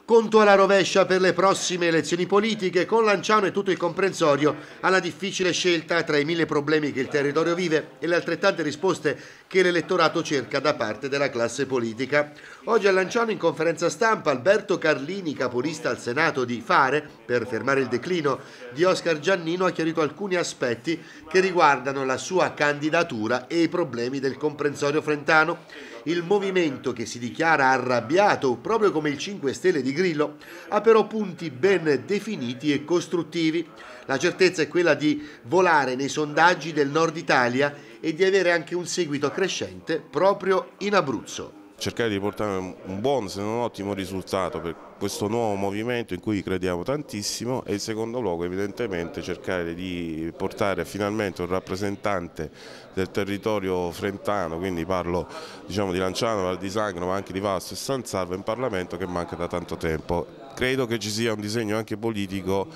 Conto alla rovescia per le prossime elezioni politiche, con Lanciano e tutto il comprensorio alla difficile scelta tra i 1000 problemi che il territorio vive e le altrettante risposte che l'elettorato cerca da parte della classe politica. Oggi a Lanciano in conferenza stampa Alberto Carlini, capolista al Senato di Fare, per fermare il declino di Oscar Giannino, ha chiarito alcuni aspetti che riguardano la sua candidatura e i problemi del comprensorio frentano. Il movimento, che si dichiara arrabbiato proprio come il 5 Stelle di Grillo, ha però punti ben definiti e costruttivi. La certezza è quella di volare nei sondaggi del nord Italia e di avere anche un seguito crescente proprio in Abruzzo. Cercare di portare un buon, se non un ottimo risultato per questo nuovo movimento in cui crediamo tantissimo, e in secondo luogo evidentemente cercare di portare finalmente un rappresentante del territorio frentano, quindi parlo di Lanciano, Val di Sangro, ma anche di Vasto e San Salvo in Parlamento, che manca da tanto tempo. Credo che ci sia un disegno anche politico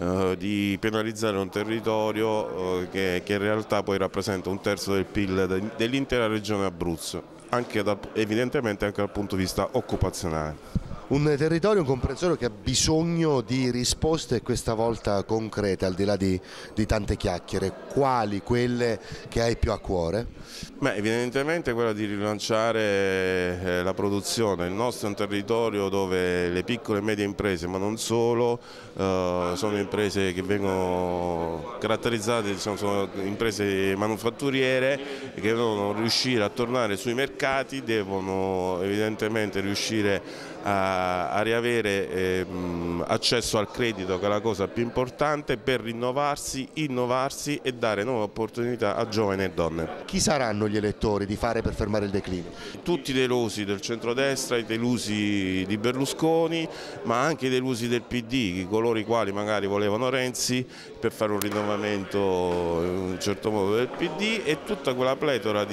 di penalizzare un territorio che in realtà poi rappresenta un terzo del PIL dell'intera regione Abruzzo, evidentemente anche dal punto di vista occupazionale. Un territorio, un comprensorio che ha bisogno di risposte questa volta concrete, al di là di tante chiacchiere. Quali? Quelle che hai più a cuore? Beh, evidentemente quella di rilanciare la produzione. Il nostro è un territorio dove le piccole e medie imprese, ma non solo, sono imprese che vengono caratterizzate, sono imprese manufatturiere che devono riuscire a tornare sui mercati, devono evidentemente riuscire a riavere accesso al credito, che è la cosa più importante, per rinnovarsi, innovarsi e dare nuove opportunità a giovani e donne. Chi saranno gli elettori di Fare per fermare il declino? Tutti i delusi del centrodestra, i delusi di Berlusconi, ma anche i delusi del PD, coloro i quali magari volevano Renzi per fare un rinnovamento in un certo modo del PD, e tutta quella pletora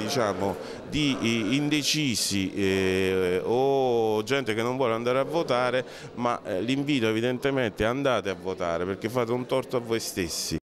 di indecisi o gente che non vuole andare a votare, ma l'invito evidentemente è: andate a votare, perché fate un torto a voi stessi.